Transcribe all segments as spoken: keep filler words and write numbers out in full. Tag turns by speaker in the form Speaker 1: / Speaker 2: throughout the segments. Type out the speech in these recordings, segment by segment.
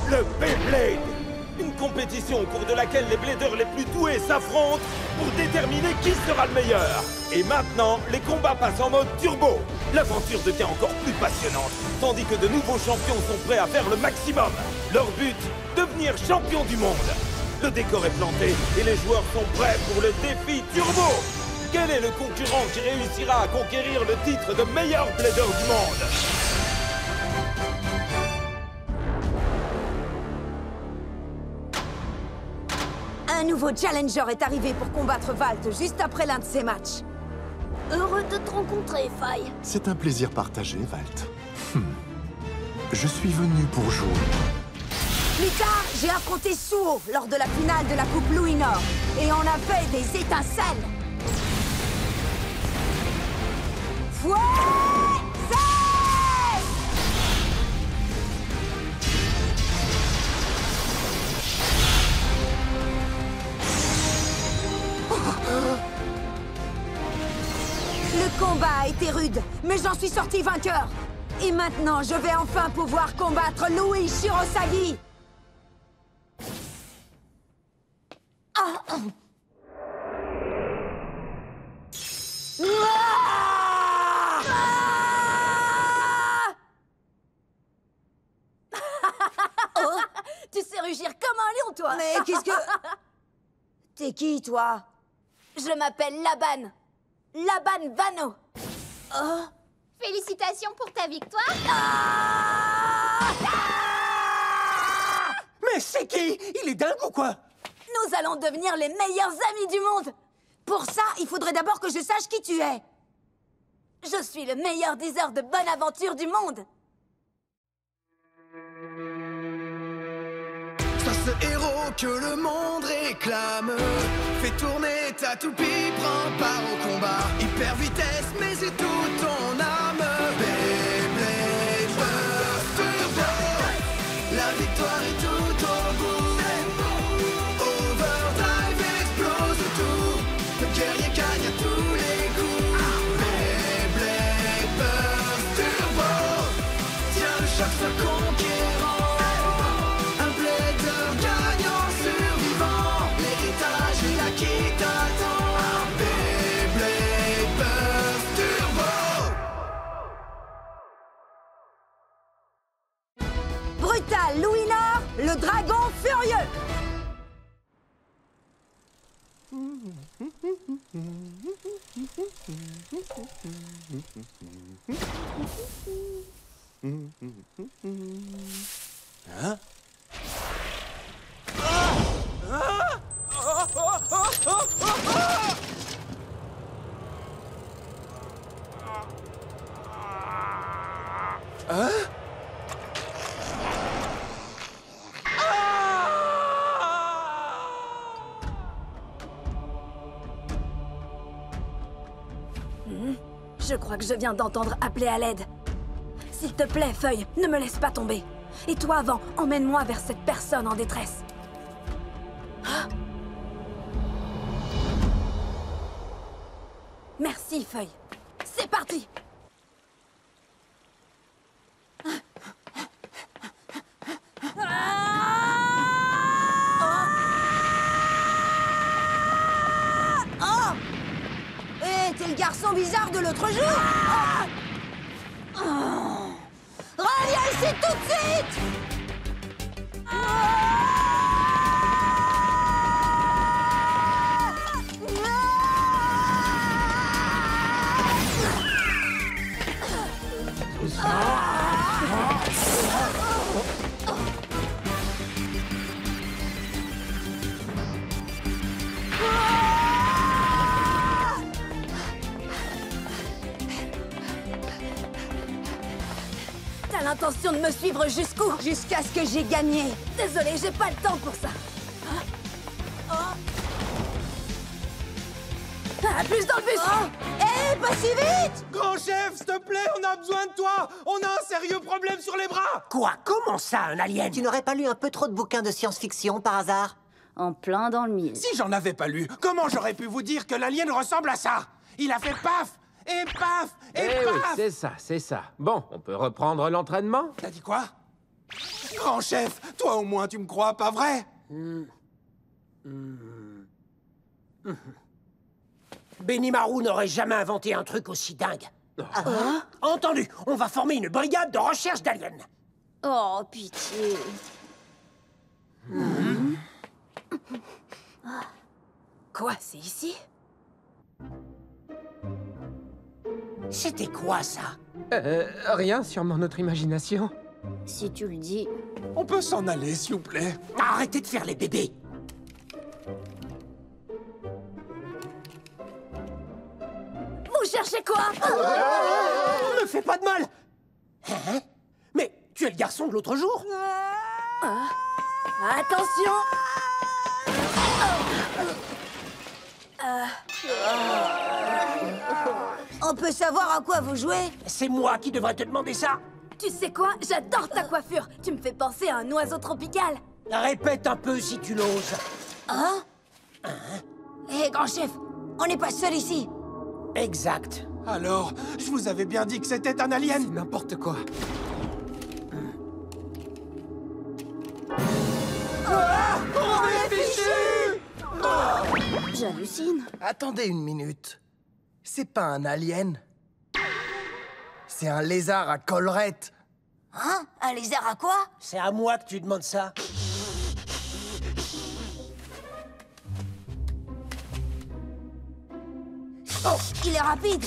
Speaker 1: Le Beyblade! Une compétition au cours de laquelle les bladers les plus doués s'affrontent pour déterminer qui sera le meilleur. Et maintenant, les combats passent en mode turbo. L'aventure devient encore plus passionnante, tandis que de nouveaux champions sont prêts à faire le maximum. Leur but, devenir champion du monde. Le décor est planté et les joueurs sont prêts pour le défi turbo. Quel est le concurrent qui réussira à conquérir le titre de meilleur blader du monde?
Speaker 2: Un nouveau challenger est arrivé pour combattre Valt juste après l'un de ses matchs.
Speaker 3: Heureux de te rencontrer, Faye.
Speaker 4: C'est un plaisir partagé, Valt. Hmm. Je suis venu pour jouer.
Speaker 2: Plus tard, j'ai affronté Suo lors de la finale de la Coupe Louis-Nord. Et on a fait des étincelles. Fouet! Le combat a été rude, mais j'en suis sorti vainqueur. Et maintenant, je vais enfin pouvoir combattre Louis Shirosagi. Ah, ah.
Speaker 3: Oh, tu sais rugir comme un lion, toi.
Speaker 2: Mais qu'est-ce que... T'es qui, toi?
Speaker 3: Je m'appelle Laban. Laban Vano.
Speaker 2: Oh.
Speaker 5: Félicitations pour ta victoire.
Speaker 3: Ah
Speaker 6: Mais c'est qui? Il est dingue ou quoi?
Speaker 3: Nous allons devenir les meilleurs amis du monde.
Speaker 2: Pour ça, il faudrait d'abord que je sache qui tu es.
Speaker 3: Je suis le meilleur diseur de bonne aventure du monde.
Speaker 7: Sois ce héros que le monde réclame. Fais tourner ta toupie, prends part au combat. Hyper vitesse, mais c'est tout ton âme. Beyblade Burst Turbo. La victoire est tout au bout. Overdrive explose tout. Le guerrier gagne à tous les coups. Beyblade Burst Turbo. Tiens, le choc soit conquérant. Un blader gagnant survivant. L'héritage est là qui t'attend. Beyblade Burst Turbo.
Speaker 2: Brutal Louis-Nord, le dragon furieux.
Speaker 6: Hein? Hein?
Speaker 3: Je crois que je viens d'entendre appeler à l'aide. S'il te plaît, Feuille, ne me laisse pas tomber. Et toi, Vent, emmène-moi vers cette personne en détresse. Ah. Merci, Feuille. C'est parti!
Speaker 2: T'es le garçon bizarre de l'autre jour.
Speaker 3: Ah oh.
Speaker 2: Reviens ici tout de suite.
Speaker 3: Ah T'as l'intention de me suivre jusqu'où?
Speaker 2: Jusqu'à ce que j'ai gagné.
Speaker 3: Désolée, j'ai pas le temps pour ça. Oh. Ah, plus dans le bus.
Speaker 2: Oh. Hé, pas si vite.
Speaker 6: Grand chef, s'il te plaît, on a besoin de toi. On a un sérieux problème sur les bras.
Speaker 8: Quoi? Comment ça, un alien?
Speaker 9: Tu n'aurais pas lu un peu trop de bouquins de science-fiction par hasard?
Speaker 5: En plein dans le mille.
Speaker 6: Si j'en avais pas lu, comment j'aurais pu vous dire que l'alien ressemble à ça? Il a fait paf et paf et
Speaker 10: Eh oui,
Speaker 6: paf.
Speaker 10: c'est ça, c'est ça. Bon, on peut reprendre l'entraînement?
Speaker 6: T'as dit quoi? Grand chef, toi au moins tu me crois, pas vrai?
Speaker 8: mm. Mm. Mm. Benimaru n'aurait jamais inventé un truc aussi dingue. Ah. Entendu, on va former une brigade de recherche d'aliens.
Speaker 5: Oh, pitié.
Speaker 3: Mmh. Quoi, c'est ici?
Speaker 8: C'était quoi, ça?
Speaker 10: Euh, rien, sûrement notre imagination.
Speaker 5: Si tu le dis...
Speaker 6: On peut s'en aller, s'il vous plaît?
Speaker 8: Arrêtez de faire les bébés.
Speaker 3: Vous cherchez quoi?
Speaker 8: Ne me fais pas de mal. Hein? Mais tu es le garçon de l'autre jour.
Speaker 3: Ah. Attention.
Speaker 2: Euh... On peut savoir à quoi vous jouez?
Speaker 8: C'est moi qui devrais te demander ça.
Speaker 3: Tu sais quoi? J'adore ta coiffure. Tu me fais penser à un oiseau tropical.
Speaker 8: Répète un peu si tu l'oses.
Speaker 2: Hein? Hé, hey, grand chef, on n'est pas seul ici.
Speaker 8: Exact.
Speaker 6: Alors, je vous avais bien dit que c'était un alien.
Speaker 10: C'est n'importe quoi.
Speaker 6: Ah, on est fichus!
Speaker 5: Oh, j'hallucine.
Speaker 11: Attendez une minute. C'est pas un alien. C'est un lézard à collerette.
Speaker 2: Hein? Un lézard à quoi?
Speaker 8: C'est à moi que tu demandes ça.
Speaker 2: Oh, il est rapide.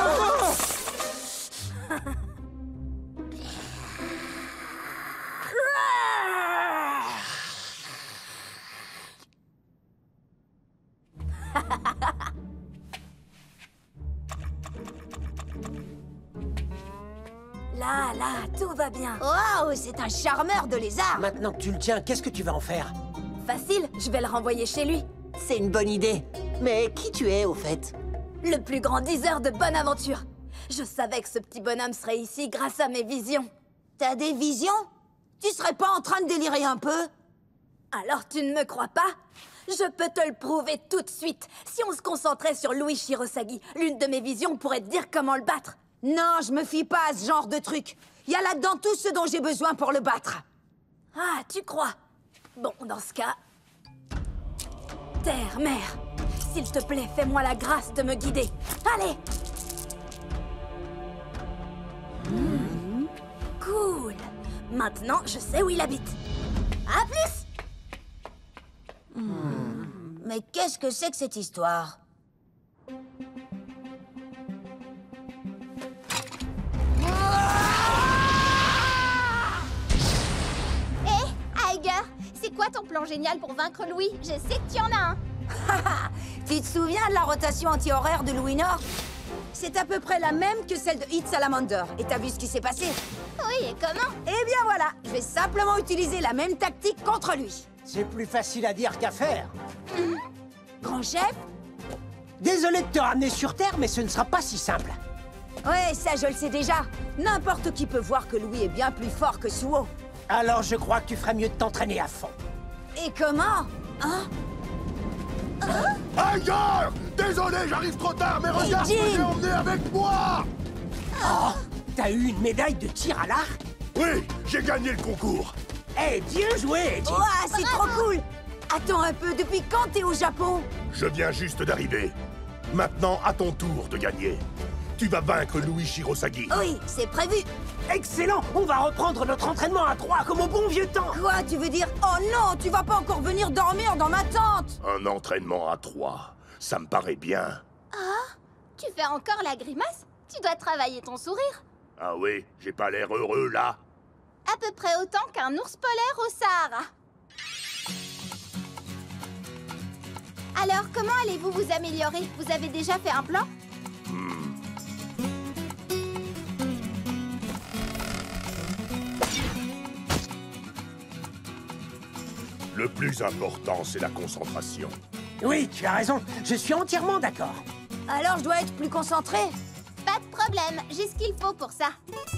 Speaker 3: Là, là, tout va bien.
Speaker 2: Waouh, c'est un charmeur de lézard.
Speaker 8: Maintenant que tu le tiens, qu'est-ce que tu vas en faire?
Speaker 3: Facile, je vais le renvoyer chez lui.
Speaker 9: C'est une bonne idée. Mais qui tu es, au fait?
Speaker 3: Le plus grand diseur de bonne aventure. Je savais que ce petit bonhomme serait ici grâce à mes visions.
Speaker 2: T'as des visions? Tu serais pas en train de délirer un peu?
Speaker 3: Alors tu ne me crois pas? Je peux te le prouver tout de suite. Si on se concentrait sur Louis Shirosagi, l'une de mes visions pourrait te dire comment le battre.
Speaker 2: Non, je me fie pas à ce genre de truc. Il y a là-dedans tout ce dont j'ai besoin pour le battre.
Speaker 3: Ah, tu crois? Bon, dans ce cas... Terre, mère, s'il te plaît, fais-moi la grâce de me guider. Allez! Mmh. Cool. Maintenant, je sais où il habite. À plus!
Speaker 2: Mmh. Mais qu'est-ce que c'est que cette histoire?
Speaker 5: C'est quoi ton plan génial pour vaincre Louis? Je sais que tu en as un.
Speaker 2: Tu te souviens de la rotation anti-horaire de Louis Nord? C'est à peu près la même que celle de Hit Salamander. Et t'as vu ce qui s'est passé?
Speaker 5: Oui, et comment?
Speaker 2: Eh bien voilà, je vais simplement utiliser la même tactique contre lui.
Speaker 8: C'est plus facile à dire qu'à faire.
Speaker 2: Mmh. Grand chef?
Speaker 8: Désolé de te ramener sur Terre, mais ce ne sera pas si simple.
Speaker 2: Ouais, ça je le sais déjà. N'importe qui peut voir que Louis est bien plus fort que Suo.
Speaker 8: Alors je crois que tu ferais mieux de t'entraîner à fond.
Speaker 2: Et comment? Hein?
Speaker 12: Tiger! Désolé, j'arrive trop tard, mais regarde, je t'ai emmené avec moi!
Speaker 8: Oh, t'as eu une médaille de tir à l'arc?
Speaker 12: Oui, j'ai gagné le concours.
Speaker 8: Eh, bien joué, Eddie!
Speaker 2: Ouah, c'est trop cool! Attends un peu, depuis quand t'es au Japon?
Speaker 12: Je viens juste d'arriver. Maintenant, à ton tour de gagner. Tu vas vaincre Louis Shirosagi.
Speaker 2: Oui, c'est prévu.
Speaker 8: Excellent! On va reprendre notre entraînement à trois comme au bon vieux temps.
Speaker 2: Quoi, tu veux dire? Oh non, tu vas pas encore venir dormir dans ma tente.
Speaker 12: Un entraînement à trois, ça me paraît bien.
Speaker 5: Ah, tu fais encore la grimace? Tu dois travailler ton sourire.
Speaker 12: Ah oui, j'ai pas l'air heureux, là?
Speaker 5: À peu près autant qu'un ours polaire au Sahara. Alors, comment allez-vous vous améliorer? Vous avez déjà fait un plan?
Speaker 12: Hmm. Le plus important, c'est la concentration.
Speaker 8: Oui, tu as raison. Je suis entièrement d'accord.
Speaker 2: Alors, je dois être plus concentré?
Speaker 5: Pas de problème, j'ai ce qu'il faut pour ça.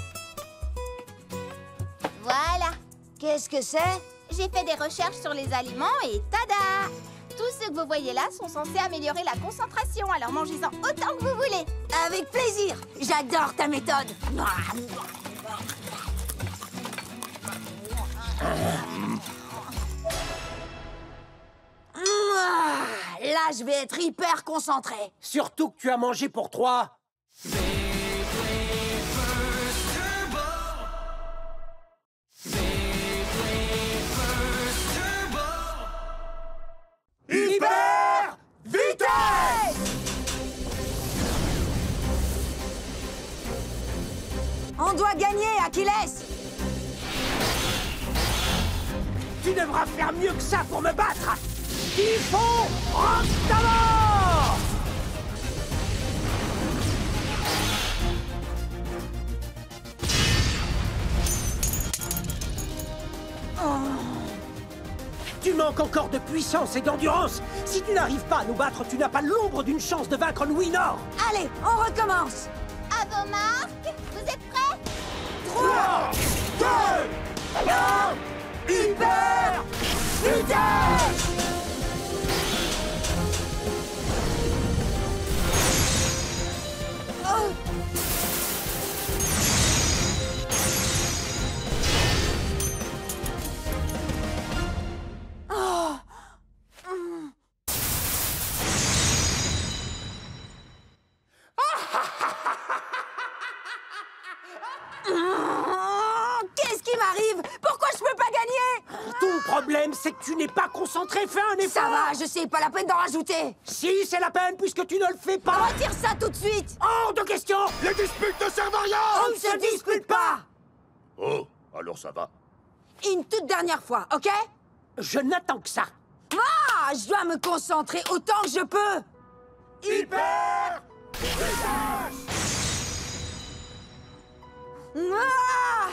Speaker 5: Voilà.
Speaker 2: Qu'est-ce que c'est?
Speaker 5: J'ai fait des recherches sur les aliments et tada! Tous ceux que vous voyez là sont censés améliorer la concentration, alors mangez-en autant que vous voulez.
Speaker 2: Avec plaisir. J'adore ta méthode. là, je vais être hyper concentré.
Speaker 8: Surtout que tu as mangé pour trois.
Speaker 6: Hyper vitesse!
Speaker 2: On doit gagner, Achilles!
Speaker 8: Tu devras faire mieux que ça pour me battre! Typhon Rockstar! Tu manques encore de puissance et d'endurance. Si tu n'arrives pas à nous battre, tu n'as pas l'ombre d'une chance de vaincre Louis Nord.
Speaker 2: Allez, on recommence.
Speaker 5: À vos marques, vous êtes prêts?
Speaker 6: trois, deux, un, hyper vitesse!
Speaker 2: Oh. Oh. Mm. Qu'est-ce qui m'arrive? Pourquoi je peux pas gagner?
Speaker 8: Ton problème, c'est que tu n'es pas concentré. Fais un effort.
Speaker 2: Ça va, je sais, pas la peine d'en rajouter.
Speaker 8: Si, c'est la peine, puisque tu ne le fais pas.
Speaker 2: Retire ça tout de suite.
Speaker 8: Hors de question.
Speaker 12: Les disputes ne servent à rien!
Speaker 2: On ne se dispute pas.
Speaker 12: Oh, alors ça va.
Speaker 2: Une toute dernière fois, ok?
Speaker 8: Je n'attends que ça.
Speaker 2: Ah, je dois me concentrer autant que je peux.
Speaker 6: Hyper
Speaker 2: Ah!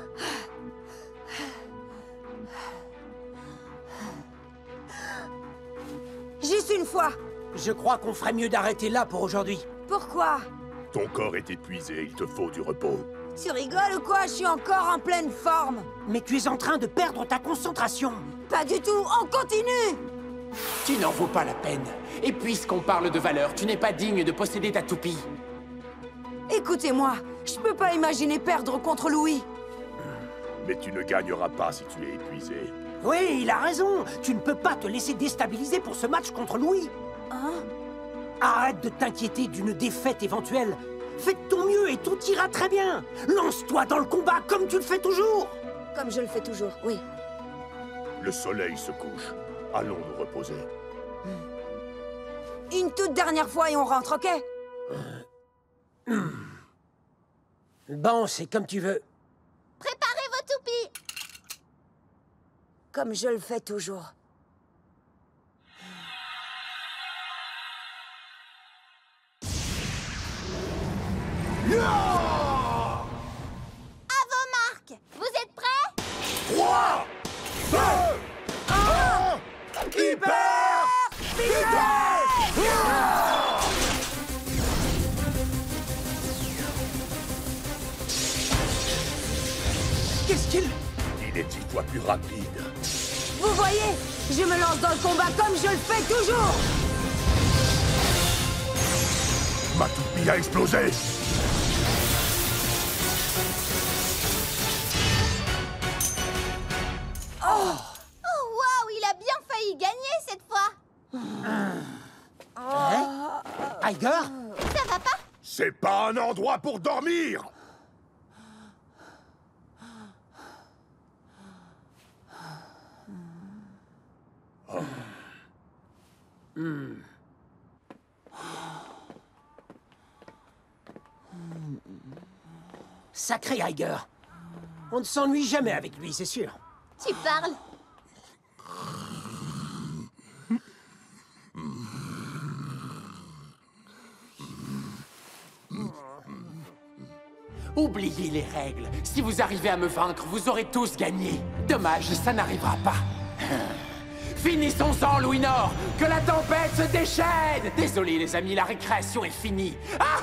Speaker 2: Juste une fois.
Speaker 8: Je crois qu'on ferait mieux d'arrêter là pour aujourd'hui.
Speaker 2: Pourquoi?
Speaker 12: Ton corps est épuisé, il te faut du repos.
Speaker 2: Tu rigoles ou quoi? Je suis encore en pleine forme.
Speaker 8: Mais tu es en train de perdre ta concentration.
Speaker 2: Pas du tout, on continue.
Speaker 13: Tu n'en vaux pas la peine. Et puisqu'on parle de valeur, tu n'es pas digne de posséder ta toupie.
Speaker 2: Écoutez-moi, je peux pas imaginer perdre contre Louis.
Speaker 12: Mais tu ne gagneras pas si tu es épuisé.
Speaker 8: Oui, il a raison. Tu ne peux pas te laisser déstabiliser pour ce match contre Louis.
Speaker 2: Hein?
Speaker 8: Arrête de t'inquiéter d'une défaite éventuelle. Fais de ton mieux et tout ira très bien. Lance-toi dans le combat comme tu le fais toujours.
Speaker 2: Comme je le fais toujours, oui.
Speaker 12: Le soleil se couche. Allons nous reposer.
Speaker 2: Une toute dernière fois et on rentre, ok?
Speaker 8: Bon, c'est comme tu veux.
Speaker 5: Préparez vos toupies.
Speaker 2: Comme je le fais toujours.
Speaker 5: À vos marques, vous êtes prêts?
Speaker 6: trois, deux, un, hyper vitesse!
Speaker 8: Qu'est-ce qu'il...
Speaker 12: Il est dix fois plus rapide.
Speaker 2: Vous voyez? Je me lance dans le combat comme je le fais toujours.
Speaker 12: Ma toupie a explosé.
Speaker 2: Oh!
Speaker 5: Oh waouh, il a bien failli gagner cette fois.
Speaker 8: Hein? Tiger?
Speaker 5: Ça va pas?
Speaker 12: C'est pas un endroit pour dormir.
Speaker 8: Oh. Hmm. Sacré Tiger. On ne s'ennuie jamais avec lui, c'est sûr.
Speaker 5: Tu parles.
Speaker 13: Oubliez les règles. Si vous arrivez à me vaincre, vous aurez tous gagné. Dommage, ça n'arrivera pas. Finissons-en, Louis Nord. Que la tempête se déchaîne. Désolé, les amis, la récréation est finie.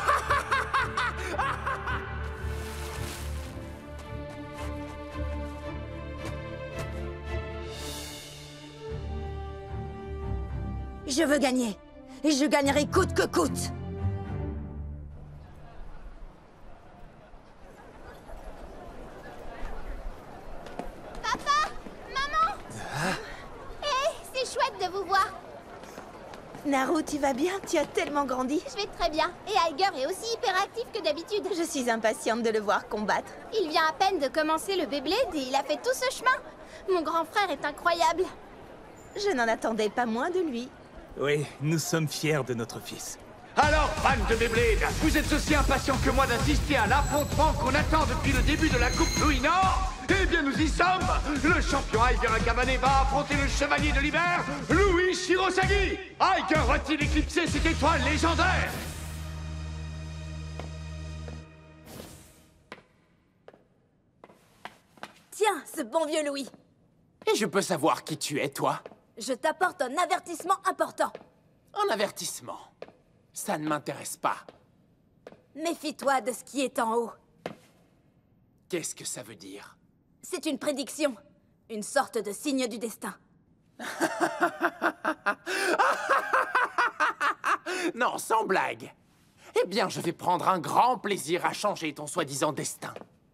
Speaker 2: Je veux gagner. Et je gagnerai coûte que coûte.
Speaker 5: Papa, maman. Hé, hey, c'est chouette de vous voir.
Speaker 14: Naru, tu vas bien? Tu as tellement grandi.
Speaker 5: Je vais très bien. Et Aiger est aussi hyperactif que d'habitude.
Speaker 14: Je suis impatiente de le voir combattre.
Speaker 5: Il vient à peine de commencer le Beyblade et il a fait tout ce chemin. Mon grand frère est incroyable.
Speaker 14: Je n'en attendais pas moins de lui.
Speaker 15: Oui, nous sommes fiers de notre fils.
Speaker 16: Alors, fans de Beyblade, vous êtes aussi impatients que moi d'assister à l'affrontement qu'on attend depuis le début de la Coupe Louis Nord? Eh bien, nous y sommes. Le champion Aiger Akabane va affronter le chevalier de l'hiver, Louis Shirosagi. Aiger va-t-il éclipser cette étoile légendaire?
Speaker 3: Tiens, ce bon vieux Louis.
Speaker 13: Et je peux savoir qui tu es, toi?
Speaker 3: Je t'apporte un avertissement important.
Speaker 13: Un avertissement? Ça ne m'intéresse pas.
Speaker 3: Méfie-toi de ce qui est en haut.
Speaker 13: Qu'est-ce que ça veut dire?
Speaker 3: C'est une prédiction. Une sorte de signe du destin.
Speaker 13: Non, sans blague. Eh bien, je vais prendre un grand plaisir à changer ton soi-disant destin.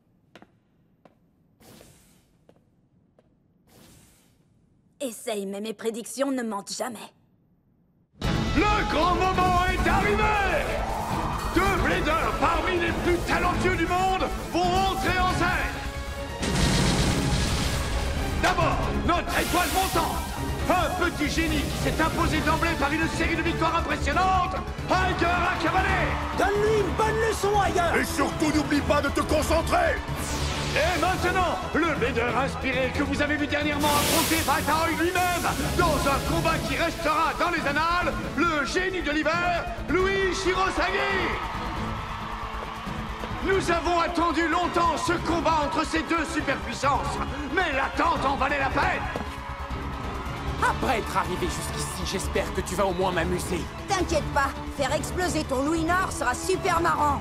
Speaker 3: Essaye, mais mes prédictions ne mentent jamais.
Speaker 16: Le grand moment est arrivé! Deux bladers parmi les plus talentueux du monde vont entrer en scène! D'abord, notre étoile montante! Un petit génie qui s'est imposé d'emblée par une série de victoires impressionnantes, Aiger Akabane!
Speaker 8: Donne-lui une bonne leçon, Aiger!
Speaker 12: Et surtout, n'oublie pas de te concentrer!
Speaker 16: Et maintenant, le blader inspiré que vous avez vu dernièrement affronter Bataille lui-même dans un combat qui restera dans les annales, le génie de l'hiver, Louis Shirosagi! Nous avons attendu longtemps ce combat entre ces deux superpuissances, mais l'attente en valait la peine!
Speaker 13: Après être arrivé jusqu'ici, j'espère que tu vas au moins m'amuser.
Speaker 2: T'inquiète pas, faire exploser ton Louis Nord sera super marrant.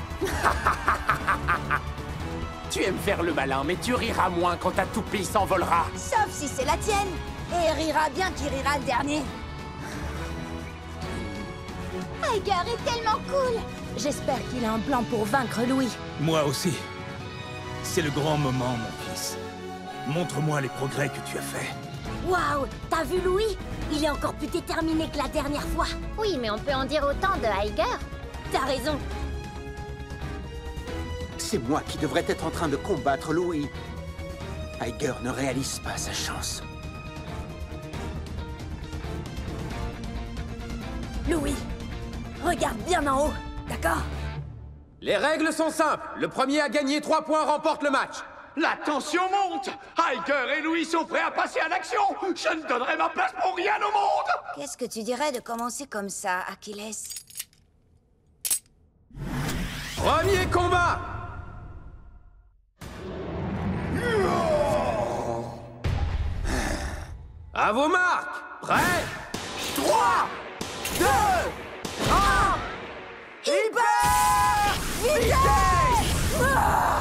Speaker 13: Tu aimes faire le malin, mais tu riras moins quand ta toupie s'envolera.
Speaker 2: Sauf si c'est la tienne. Et rira bien qui rira le dernier.
Speaker 5: Aiger est tellement cool.
Speaker 2: J'espère qu'il a un plan pour vaincre Louis.
Speaker 15: Moi aussi. C'est le grand moment, mon fils. Montre-moi les progrès que tu as faits.
Speaker 17: Waouh, t'as vu Louis? Il est encore plus déterminé que la dernière fois.
Speaker 5: Oui, mais on peut en dire autant de Aiger.
Speaker 17: T'as raison.
Speaker 9: C'est moi qui devrais être en train de combattre Louis. Aiger ne réalise pas sa chance.
Speaker 3: Louis, regarde bien en haut, d'accord?
Speaker 10: Les règles sont simples. Le premier à gagner trois points remporte le match.
Speaker 16: La tension monte! Aiger et Louis sont prêts à passer à l'action! Je ne donnerai ma place pour rien au monde!
Speaker 2: Qu'est-ce que tu dirais de commencer comme ça, Achilles?
Speaker 10: Premier combat! À vos marques! Prêts?
Speaker 8: trois, deux, un... Hyper vitesse! Ah!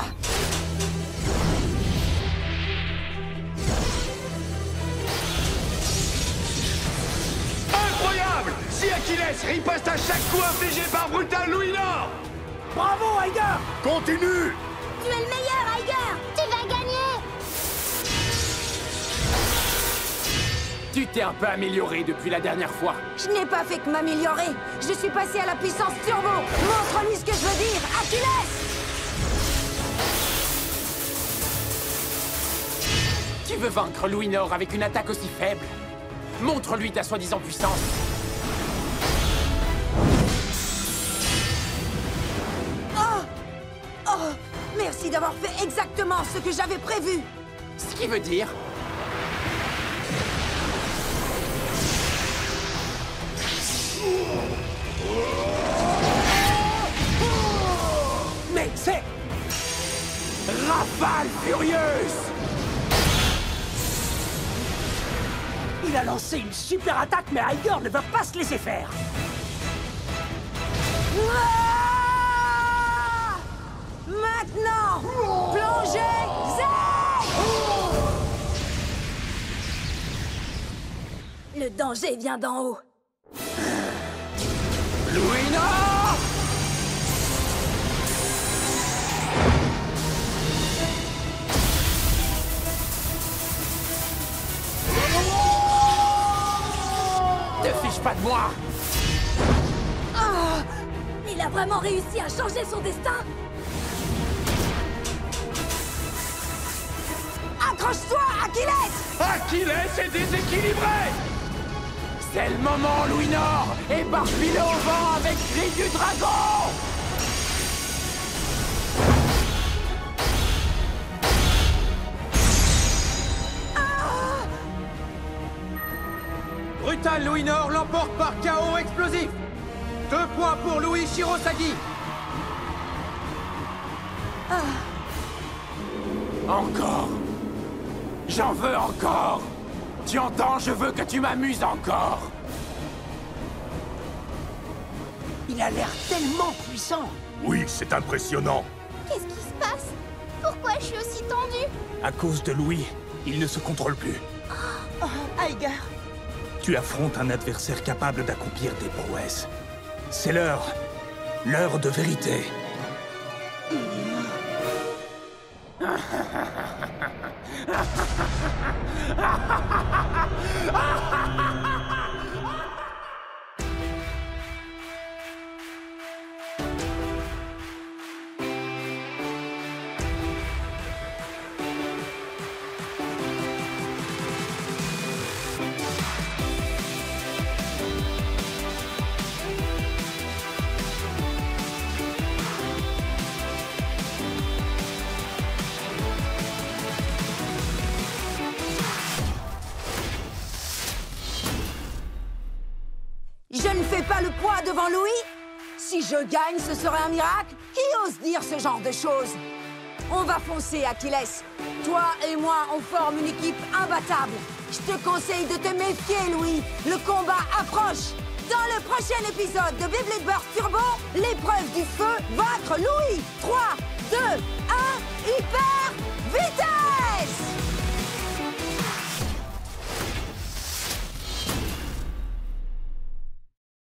Speaker 16: Incroyable! Si Achilles riposte à chaque coup infligé par brutal Louis Nord!
Speaker 8: Bravo, Aiger!
Speaker 12: Continue!
Speaker 17: Tu es le meilleur, Aiger! Tu vas gagner!
Speaker 13: Tu t'es un peu amélioré depuis la dernière fois.
Speaker 2: Je n'ai pas fait que m'améliorer. Je suis passé à la puissance turbo. Montre-lui ce que je veux dire, Achilles!
Speaker 13: Tu veux vaincre Louis Nord avec une attaque aussi faible? Montre-lui ta soi-disant puissance.
Speaker 2: Oh! Oh! Merci d'avoir fait exactement ce que j'avais prévu.
Speaker 13: Ce qui veut dire...
Speaker 8: Mais c'est...
Speaker 13: Rafale furieuse!
Speaker 8: Il a lancé une super attaque, mais Aiger ne va pas se laisser faire.
Speaker 2: Ah! Maintenant, plongée Z!
Speaker 3: Le danger vient d'en haut.
Speaker 13: Louis Nord! Te fiche pas de moi!
Speaker 3: Oh, il a vraiment réussi à changer son destin?
Speaker 2: Accroche-toi, Achilles!
Speaker 13: Achilles est déséquilibré! C'est le moment, Louis Nord! Éparpillé au vent avec cri du dragon!
Speaker 2: Ah!
Speaker 10: Brutal Louis Nord l'emporte par K O explosif. Deux points pour Louis Shirosagi.
Speaker 2: Ah.
Speaker 13: Encore! J'en veux encore! Tu entends? Je veux que tu m'amuses encore!
Speaker 8: Il a l'air tellement puissant!
Speaker 12: Oui, c'est impressionnant.
Speaker 5: Qu'est-ce qui se passe? Pourquoi je suis aussi tendue?
Speaker 15: À cause de Louis, il ne se contrôle plus.
Speaker 14: Oh, Aiger!
Speaker 15: Tu affrontes un adversaire capable d'accomplir des prouesses. C'est l'heure. L'heure de vérité.
Speaker 2: Je ne fais pas le poids devant Louis? Si je gagne, ce serait un miracle? Qui ose dire ce genre de choses? On va foncer, Achilles. Toi et moi, on forme une équipe imbattable. Je te conseille de te méfier, Louis. Le combat approche. Dans le prochain épisode de Beyblade Burst Turbo, l'épreuve du feu, vaincre Louis.